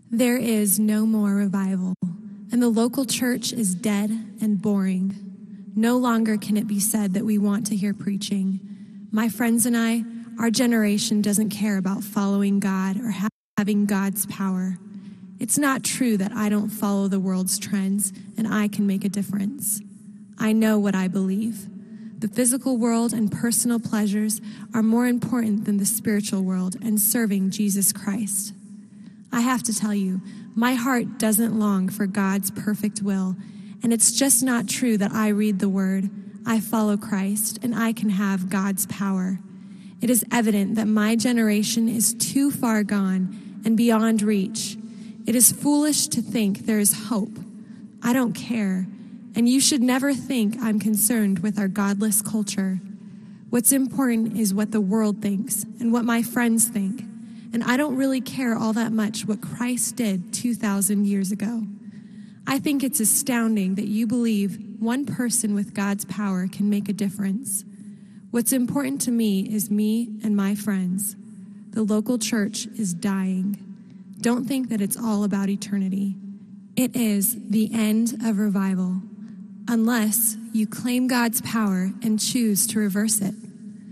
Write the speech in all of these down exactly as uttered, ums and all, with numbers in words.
There is no more revival, and the local church is dead and boring. No longer can it be said that we want to hear preaching. My friends and I, our generation doesn't care about following God or ha- having God's power. It's not true that I don't follow the world's trends and I can make a difference. I know what I believe. The physical world and personal pleasures are more important than the spiritual world and serving Jesus Christ. I have to tell you, my heart doesn't long for God's perfect will, and it's just not true that I read the Word, I follow Christ, and I can have God's power. It is evident that my generation is too far gone and beyond reach. It is foolish to think there is hope. I don't care, and you should never think I'm concerned with our godless culture. What's important is what the world thinks and what my friends think. And I don't really care all that much what Christ did two thousand years ago. I think it's astounding that you believe one person with God's power can make a difference. What's important to me is me and my friends. The local church is dying. Don't think that it's all about eternity. It is the end of revival, unless you claim God's power and choose to reverse it.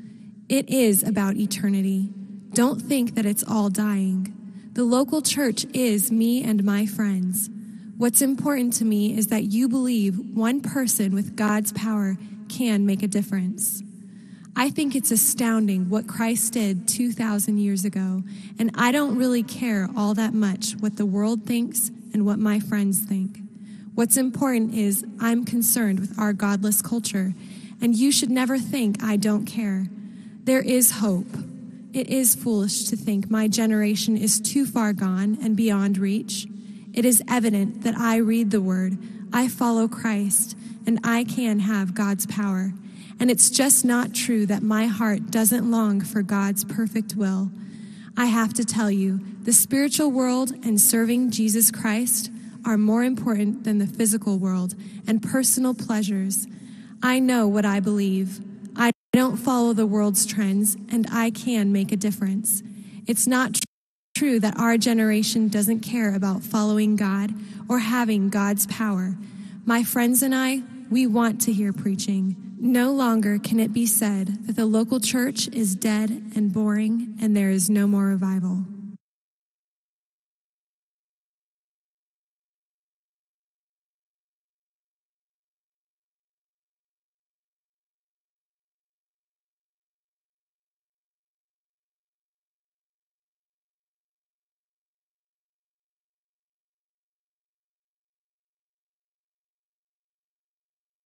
It is about eternity. Don't think that it's all dying. The local church is me and my friends. What's important to me is that you believe one person with God's power can make a difference. I think it's astounding what Christ did two thousand years ago, and I don't really care all that much what the world thinks and what my friends think. What's important is I'm concerned with our godless culture, and you should never think I don't care. There is hope. It is foolish to think my generation is too far gone and beyond reach. It is evident that I read the Word, I follow Christ, and I can have God's power. And it's just not true that my heart doesn't long for God's perfect will. I have to tell you, the spiritual world and serving Jesus Christ are more important than the physical world and personal pleasures. I know what I believe. I don't follow the world's trends, and I can make a difference. It's not tr- true that our generation doesn't care about following God or having God's power. My friends and I, we want to hear preaching. No longer can it be said that the local church is dead and boring and there is no more revival.